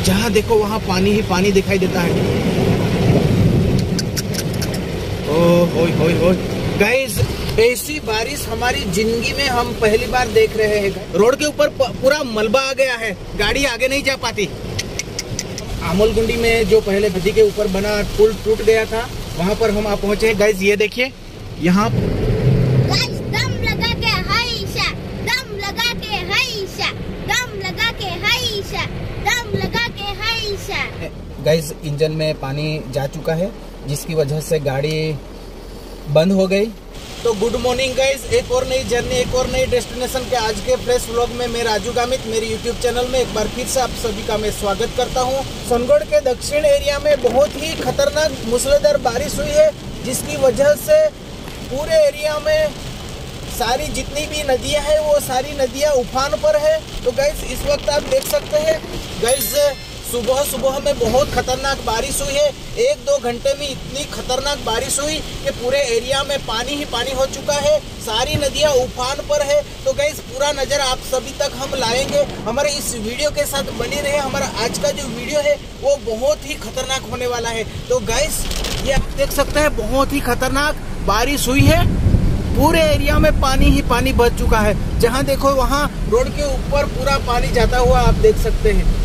जहाँ देखो वहाँ पानी ही पानी दिखाई देता है। ओह गाइस, ऐसी बारिश हमारी जिंदगी में हम पहली बार देख रहे हैं। रोड के ऊपर पूरा मलबा आ गया है, गाड़ी आगे नहीं जा पाती। आमोलगुंडी में जो पहले नदी के ऊपर बना पुल टूट गया था, वहाँ पर हम पहुँचे हैं। गाइस ये देखिए, यहाँ दम लगा के हाइशा, दम लगा के हाइशा, दम लगा के हाइशा, दम लगा के हाइशा। गाइस इंजन में पानी जा चुका है, जिसकी वजह से गाड़ी बंद हो गई। तो गुड मॉर्निंग गाइस, एक और नई जर्नी, एक और नई डेस्टिनेशन के आज के फ्रेश व्लॉग में मैं राजू गामित मेरे यूट्यूब चैनल में एक बार फिर से आप सभी का मैं स्वागत करता हूं। सोनगढ़ के दक्षिण एरिया में बहुत ही खतरनाक मूसलाधार बारिश हुई है, जिसकी वजह से पूरे एरिया में सारी जितनी भी नदियां हैं वो सारी नदियां उफान पर है। तो गाइस इस वक्त आप देख सकते हैं गाइस, सुबह में बहुत खतरनाक बारिश हुई है। 1-2 घंटे में इतनी खतरनाक बारिश हुई कि पूरे एरिया में पानी ही पानी हो चुका है, सारी नदियां उफान पर है। तो गाइस पूरा नज़र आप सभी तक हम लाएंगे, हमारे इस वीडियो के साथ बने रहे। हमारा आज का जो वीडियो है वो बहुत ही खतरनाक होने वाला है। तो गाइस ये आप देख सकते हैं, बहुत ही खतरनाक बारिश हुई है, पूरे एरिया में पानी ही पानी भर चुका है। जहाँ देखो वहाँ रोड के ऊपर पूरा पानी जाता हुआ आप देख सकते हैं।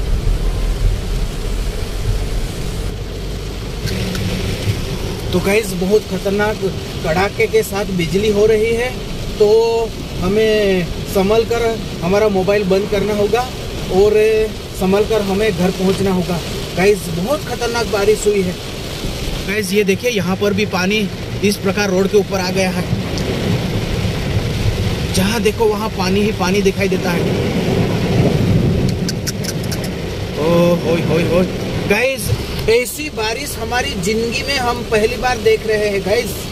तो गाइस बहुत खतरनाक कड़ाके के साथ बिजली हो रही है, तो हमें संभल कर हमारा मोबाइल बंद करना होगा और संभल कर हमें घर पहुंचना होगा। गाइस बहुत खतरनाक बारिश हुई है। गाइस ये देखिए, यहाँ पर भी पानी इस प्रकार रोड के ऊपर आ गया है, जहाँ देखो वहाँ पानी ही पानी दिखाई देता है। ओह गाइस, ऐसी बारिश हमारी जिंदगी में हम पहली बार देख रहे हैं।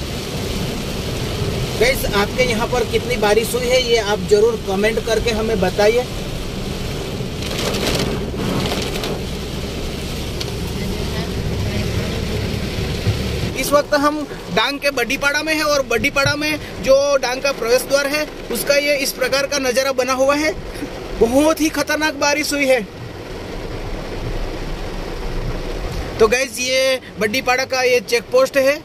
गाइस आपके यहाँ पर कितनी बारिश हुई है ये आप जरूर कमेंट करके हमें बताइए। इस वक्त हम डांग के बड्डीपाड़ा में है और बड्डीपाड़ा में जो डांग का प्रवेश द्वार है उसका ये इस प्रकार का नजारा बना हुआ है। बहुत ही खतरनाक बारिश हुई है। तो गाइज ये बड्डीपाड़ा का ये चेक पोस्ट है।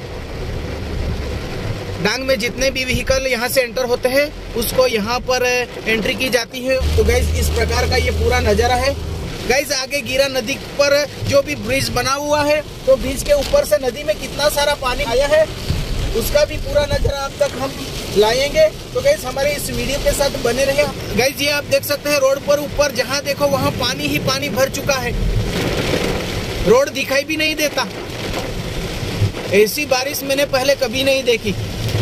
डांग में जितने भी व्हीकल यहाँ से एंटर होते हैं उसको यहाँ पर एंट्री की जाती है। तो गाइज इस प्रकार का ये पूरा नज़ारा है। गाइज आगे गिरा नदी पर जो भी ब्रिज बना हुआ है, तो ब्रिज के ऊपर से नदी में कितना सारा पानी आया है उसका भी पूरा नज़ारा आप तक हम लाएंगे। तो गाइज हमारे इस वीडियो के साथ बने रहे। गाइज ये आप देख सकते हैं, रोड पर ऊपर जहाँ देखो वहाँ पानी ही पानी भर चुका है, रोड दिखाई भी नहीं देता। ऐसी बारिश मैंने पहले कभी नहीं देखी।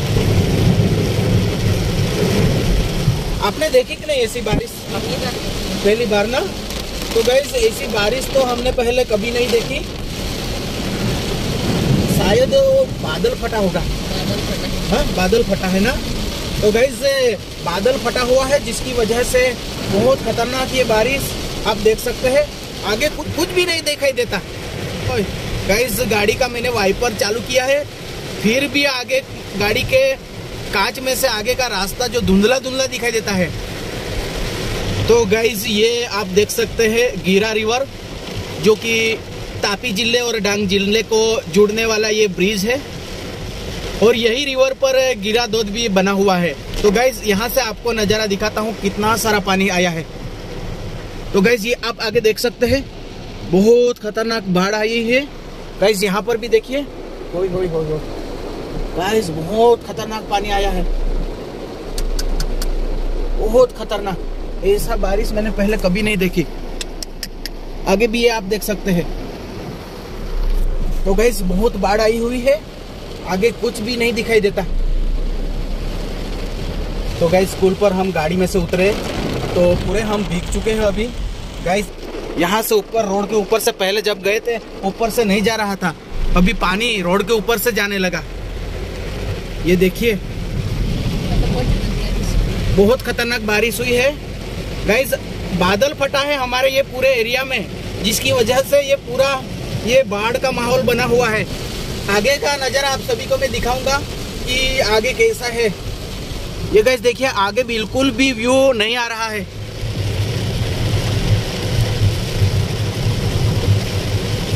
आपने देखी कि नहीं ऐसी बारिश? पहली बार ना। तो गाइस ऐसी बारिश तो हमने पहले कभी नहीं देखी। शायद वो बादल फटा होगा। हाँ बादल फटा है ना। तो गाइस बादल फटा हुआ है, जिसकी वजह से बहुत खतरनाक ये बारिश आप देख सकते हैं। आगे कुछ भी नहीं दिखाई देता। गाइस गाड़ी का मैंने वाइपर चालू किया है, फिर भी आगे गाड़ी के कांच में से आगे का रास्ता जो धुंधला धुंधला दिखाई देता है। तो गाइस ये आप देख सकते हैं गिरा रिवर, जो कि तापी जिले और डांग जिले को जोड़ने वाला ये ब्रिज है, और यही रिवर पर गिरा दोद भी बना हुआ है। तो गाइस यहाँ से आपको नज़ारा दिखाता हूँ कितना सारा पानी आया है। तो गाइस ये आप आगे देख सकते हैं, बहुत खतरनाक बाढ़ आई है। गाइस यहाँ पर भी देखिए, गाइस बहुत खतरनाक पानी आया है, बहुत खतरनाक। ऐसा बारिश मैंने पहले कभी नहीं देखी। आगे भी ये आप देख सकते हैं। तो गाइस बहुत बाढ़ आई हुई है, आगे कुछ भी नहीं दिखाई देता। तो गाइस स्कूल पर हम गाड़ी में से उतरे तो पूरे हम भीग चुके हैं अभी। गाइस यहाँ से ऊपर रोड के ऊपर से पहले जब गए थे ऊपर से नहीं जा रहा था, अभी पानी रोड के ऊपर से जाने लगा। ये देखिए बहुत खतरनाक बारिश हुई है। गाइस बादल फटा है हमारे ये पूरे एरिया में, जिसकी वजह से ये पूरा ये बाढ़ का माहौल बना हुआ है। आगे का नज़ारा आप सभी को मैं दिखाऊंगा कि आगे कैसा है। ये गाइस देखिए आगे बिल्कुल भी व्यू नहीं आ रहा है।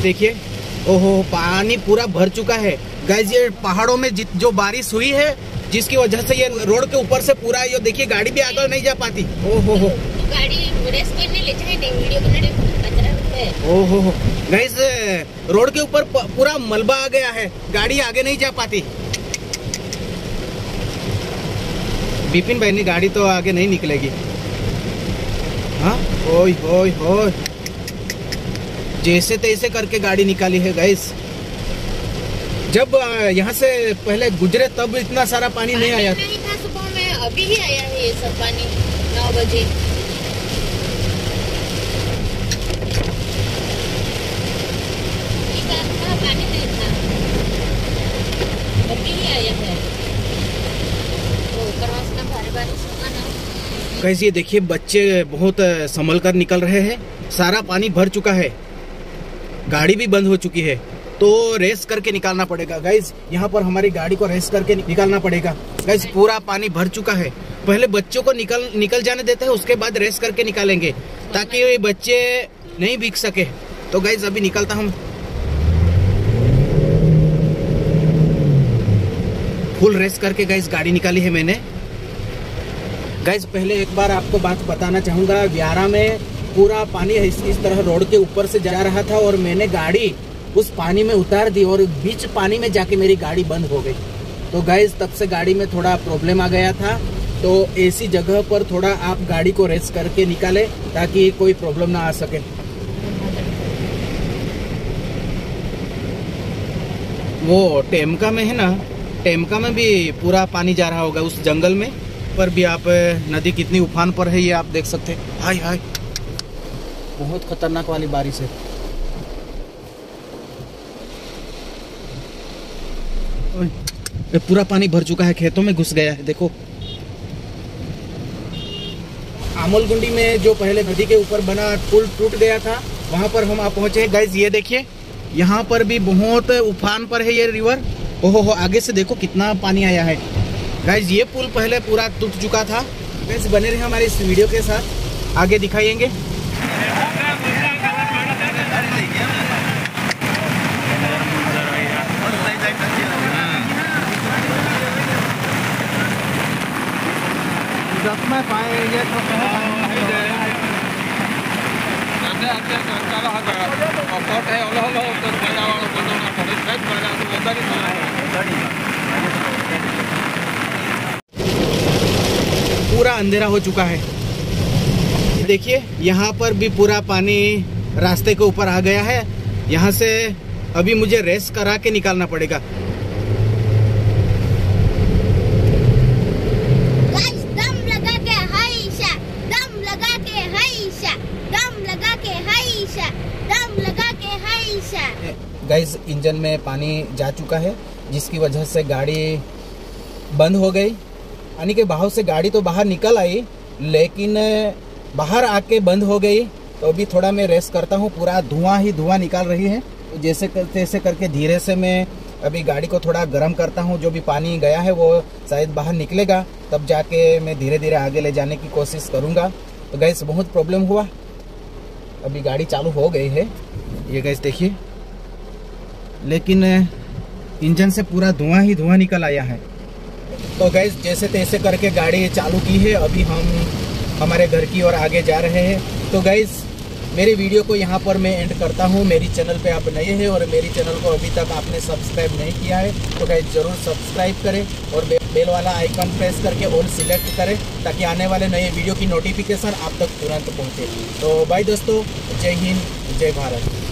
देखिए, ओहो पानी पूरा भर चुका है गाइस। ये पहाड़ों में जो बारिश हुई है जिसकी वजह से ये रोड के ऊपर से पूरा ये देखिए गाड़ी भी आगे नहीं जा पाती। ओहो हो गाड़ी रेस करने ले जाए नहीं, वीडियो बनाने खतरा है। ओहो हो गाइस, रोड के ऊपर पूरा मलबा आ गया है, गाड़ी आगे नहीं जा पाती। बिपिन भाई ने गाड़ी तो आगे नहीं निकलेगी। हाँ ओय होय होय, जैसे तैसे करके गाड़ी निकाली है गाइस। जब यहाँ से पहले गुजरे तब इतना सारा पानी नहीं आया था सुबह में, अभी ही आया है ये सब पानी 9 बजे। पानी नहीं था, अभी ही आया है। कैसे देखिए बच्चे बहुत संभल कर निकल रहे हैं। सारा पानी भर चुका है, गाड़ी भी बंद हो चुकी है, तो रेस करके निकालना पड़ेगा गाइस। यहाँ पर हमारी गाड़ी को रेस करके निकालना पड़ेगा गाइस। पूरा पानी भर चुका है, पहले बच्चों को निकल जाने देते हैं, उसके बाद रेस करके निकालेंगे ताकि बच्चे नहीं भीग सके। तो गाइस अभी निकलता हूँ। फुल रेस करके गाइस गाड़ी निकाली है मैंने। गाइस पहले एक बार आपको बात बताना चाहूँगा, व्यारा में पूरा पानी इस तरह रोड के ऊपर से जा रहा था और मैंने गाड़ी उस पानी में उतार दी और बीच पानी में जाके मेरी गाड़ी बंद हो गई। तो गाइस तब से गाड़ी में थोड़ा प्रॉब्लम आ गया था। तो ऐसी जगह पर थोड़ा आप गाड़ी को रेस करके निकालें ताकि कोई प्रॉब्लम ना आ सके। वो टेमका में है ना, टेमका में भी पूरा पानी जा रहा होगा उस जंगल में, पर भी आप नदी कितनी उफान पर है ये आप देख सकते हैं। हाय हाय, बहुत खतरनाक वाली बारिश है। पूरा पानी भर चुका है, खेतों में घुस गया है। देखो आमोलगुंडी में जो पहले नदी के ऊपर बना पुल टूट गया था, वहां पर हम आप पहुंचे हैं गाइस। ये देखिए यहाँ पर भी बहुत उफान पर है ये रिवर। ओहो हो, आगे से देखो कितना पानी आया है गाइस। ये पुल पहले पूरा टूट चुका था गाइस। बने रहे हमारे इस वीडियो के साथ, आगे दिखाएंगे। पूरा अंधेरा हो चुका है। देखिए यहाँ पर भी पूरा पानी रास्ते के ऊपर आ गया है। यहाँ से अभी मुझे रेस करा के निकालना पड़ेगा। गाइस इंजन में पानी जा चुका है जिसकी वजह से गाड़ी बंद हो गई। पानी के बहाव से गाड़ी तो बाहर निकल आई लेकिन बाहर आके बंद हो गई। तो अभी थोड़ा मैं रेस करता हूँ, पूरा धुआं ही धुआं निकाल रही है। तो जैसे तैसे करके धीरे से मैं अभी गाड़ी को थोड़ा गर्म करता हूँ। जो भी पानी गया है वो शायद बाहर निकलेगा, तब जाके मैं धीरे धीरे आगे ले जाने की कोशिश करूँगा। तो गैस बहुत प्रॉब्लम हुआ, अभी गाड़ी चालू हो गई है ये गैस देखिए, लेकिन इंजन से पूरा धुआं ही धुआं निकल आया है। तो गैस जैसे तैसे करके गाड़ी चालू की है। अभी हम हमारे घर की ओर आगे जा रहे हैं। तो गैस मेरी वीडियो को यहाँ पर मैं एंड करता हूँ। मेरी चैनल पे आप नए हैं और मेरी चैनल को अभी तक आपने सब्सक्राइब नहीं किया है तो गैस ज़रूर सब्सक्राइब करें और बेल वाला आइकन प्रेस करके ऑल सिलेक्ट करें ताकि आने वाले नए वीडियो की नोटिफिकेशन आप तक तुरंत पहुँचे। तो बाय दोस्तों, जय हिंद, जय भारत।